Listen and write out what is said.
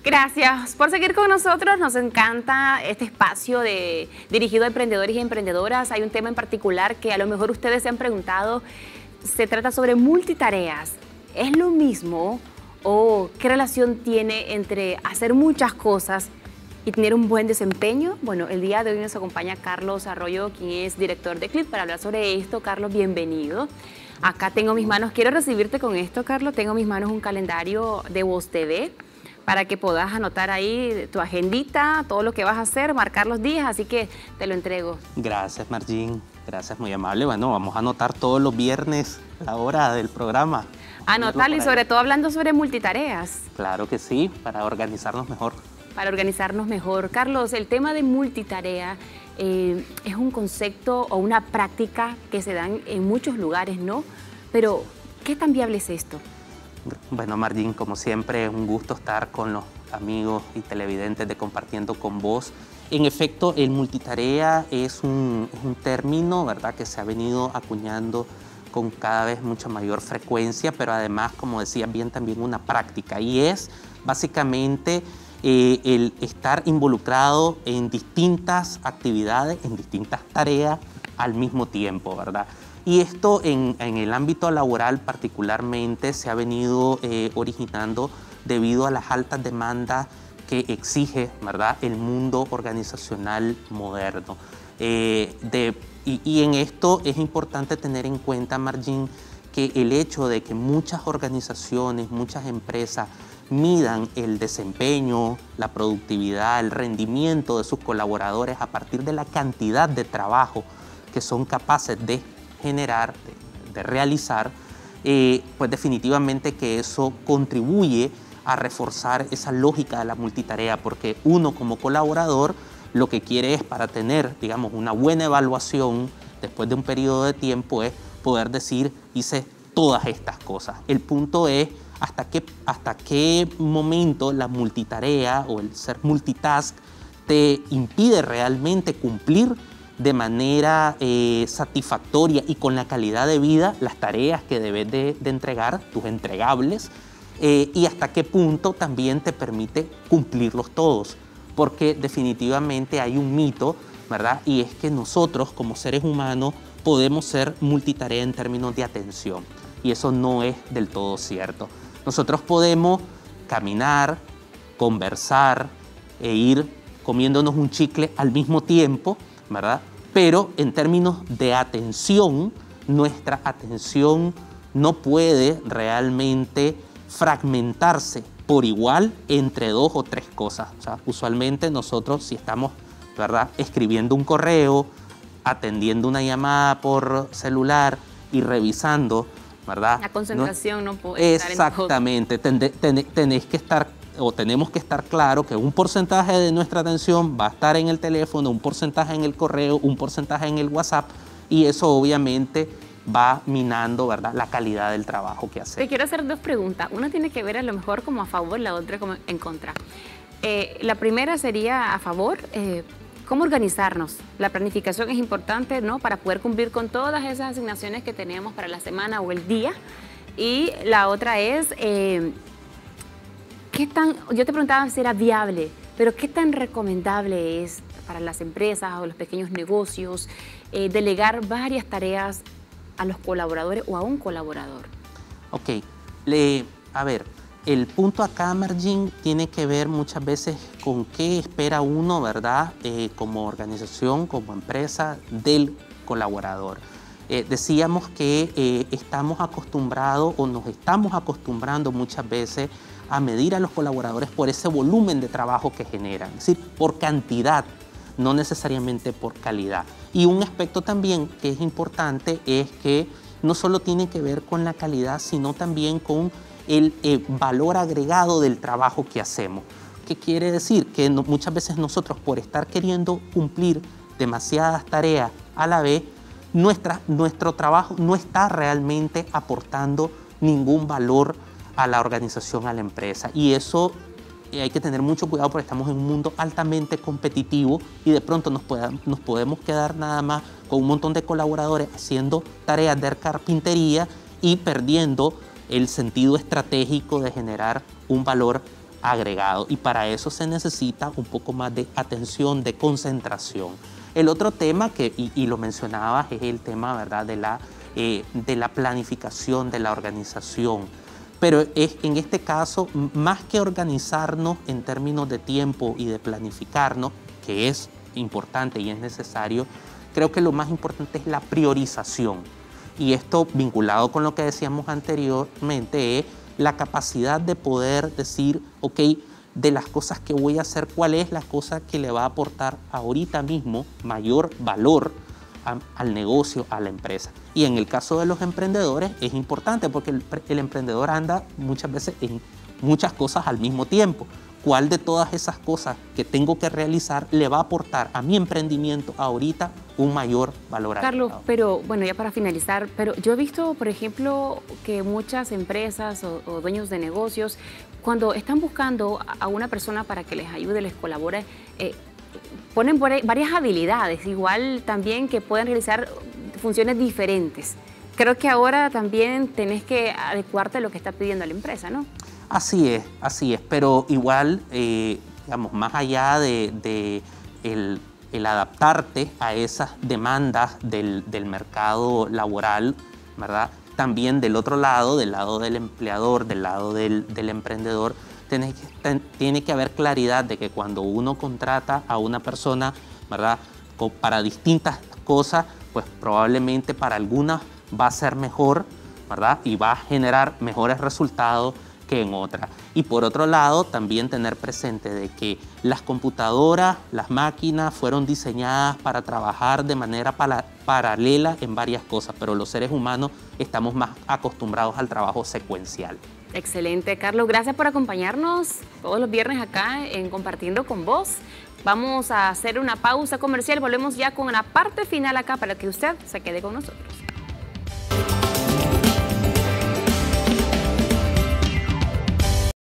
Gracias por seguir con nosotros. Nos encanta este espacio dirigido a emprendedores y emprendedoras. Hay un tema en particular que a lo mejor ustedes se han preguntado. Se trata sobre multitareas. ¿Es lo mismo o qué relación tiene entre hacer muchas cosas y tener un buen desempeño? Bueno, el día de hoy nos acompaña Carlos Arroyo, quien es director de CLIT, para hablar sobre esto. Carlos, bienvenido. Acá tengo mis manos, quiero recibirte con esto, Carlos. Tengo en mis manos un calendario de Voz TV para que puedas anotar ahí tu agendita, todo lo que vas a hacer, marcar los días, así que te lo entrego. Gracias, Margin. Gracias, muy amable. Bueno, vamos a anotar todos los viernes la hora del programa. Anotarlo y sobre todo hablando sobre multitareas. Claro que sí, para organizarnos mejor. Para organizarnos mejor. Carlos, el tema de multitarea es un concepto o una práctica que se dan en muchos lugares, ¿no? Pero, ¿qué tan viable es esto? Bueno, Margin, como siempre, es un gusto estar con los amigos y televidentes de Compartiendo con Vos. En efecto, el multitarea es un término, ¿verdad?, que se ha venido acuñando con cada vez mucha mayor frecuencia, pero además, como decía bien, también una práctica. Y es básicamente el estar involucrado en distintas actividades, en distintas tareas al mismo tiempo, ¿verdad? Y esto en el ámbito laboral particularmente se ha venido originando debido a las altas demandas que exige, ¿verdad?, el mundo organizacional moderno. Y en esto es importante tener en cuenta, Margin, que el hecho de que muchas organizaciones, muchas empresas midan el desempeño, la productividad, el rendimiento de sus colaboradores a partir de la cantidad de trabajo que son capaces de generar, de realizar, pues definitivamente que eso contribuye a reforzar esa lógica de la multitarea, porque uno como colaborador lo que quiere es, para tener, digamos, una buena evaluación después de un periodo de tiempo, es poder decir, hice todas estas cosas. El punto es hasta qué momento la multitarea o el ser multitask te impide realmente cumplir de manera satisfactoria y con la calidad de vida las tareas que debes de entregar, tus entregables, y hasta qué punto también te permite cumplirlos todos. Porque definitivamente hay un mito, ¿verdad? Y es que nosotros como seres humanos podemos ser multitarea en términos de atención. Y eso no es del todo cierto. Nosotros podemos caminar, conversar e ir comiéndonos un chicle al mismo tiempo, ¿verdad? Pero en términos de atención, nuestra atención no puede realmente fragmentarse por igual entre dos o tres cosas. O sea, usualmente nosotros, si estamos, ¿verdad?, escribiendo un correo, atendiendo una llamada por celular y revisando, ¿verdad?, la concentración no puede estar en todo. Exactamente. Tenés que estar, o tenemos que estar claro que un porcentaje de nuestra atención va a estar en el teléfono, un porcentaje en el correo, un porcentaje en el WhatsApp, y eso obviamente va minando, ¿verdad?, la calidad del trabajo que hacemos. Te quiero hacer dos preguntas. Una tiene que ver a lo mejor como a favor, la otra como en contra. La primera sería a favor. ¿Cómo organizarnos? La planificación es importante, ¿no?, para poder cumplir con todas esas asignaciones que tenemos para la semana o el día. Y la otra es, yo te preguntaba si era viable, pero ¿qué tan recomendable es para las empresas o los pequeños negocios delegar varias tareas a los colaboradores o a un colaborador? Ok, a ver, el punto acá, Margin, tiene que ver muchas veces con qué espera uno, ¿verdad?, como organización, como empresa, del colaborador. Decíamos que estamos acostumbrados o nos estamos acostumbrando muchas veces a medir a los colaboradores por ese volumen de trabajo que generan, es decir, por cantidad, no necesariamente por calidad. Y un aspecto también que es importante es que no solo tiene que ver con la calidad, sino también con el valor agregado del trabajo que hacemos. ¿Qué quiere decir? Que muchas veces nosotros, por estar queriendo cumplir demasiadas tareas a la vez, nuestro trabajo no está realmente aportando ningún valor a la organización, a la empresa. Y eso hay que tener mucho cuidado porque estamos en un mundo altamente competitivo y de pronto nos podemos quedar nada más con un montón de colaboradores haciendo tareas de carpintería y perdiendo el sentido estratégico de generar un valor agregado, y para eso se necesita un poco más de atención, de concentración. El otro tema y lo mencionabas, es el tema, ¿verdad?, de la planificación, de la organización. Pero en este caso, más que organizarnos en términos de tiempo y de planificarnos, que es importante y es necesario, creo que lo más importante es la priorización. Y esto, vinculado con lo que decíamos anteriormente, es la capacidad de poder decir, ok, de las cosas que voy a hacer, cuál es la cosa que le va a aportar ahorita mismo mayor valor al negocio, a la empresa. Y en el caso de los emprendedores es importante porque el emprendedor anda muchas veces en muchas cosas al mismo tiempo. ¿Cuál de todas esas cosas que tengo que realizar le va a aportar a mi emprendimiento ahorita un mayor valor agregado? Carlos, pero bueno, ya para finalizar, pero yo he visto, por ejemplo, que muchas empresas o dueños de negocios, cuando están buscando a una persona para que les ayude, les colabore, ponen varias habilidades, igual también que pueden realizar funciones diferentes. Creo que ahora también tenés que adecuarte a lo que está pidiendo la empresa, ¿no? Así es, pero igual, digamos, más allá de el adaptarte a esas demandas del mercado laboral, ¿verdad? También del otro lado, del lado del empleador, del lado del emprendedor, tiene que haber claridad de que cuando uno contrata a una persona, ¿verdad?, para distintas cosas, pues probablemente para algunas va a ser mejor, ¿verdad?, y va a generar mejores resultados que en otras. Y por otro lado, también tener presente de que las computadoras, las máquinas fueron diseñadas para trabajar de manera paralela en varias cosas, pero los seres humanos estamos más acostumbrados al trabajo secuencial. Excelente, Carlos. Gracias por acompañarnos todos los viernes acá en Compartiendo con Vos. Vamos a hacer una pausa comercial. Volvemos ya con la parte final acá para que usted se quede con nosotros.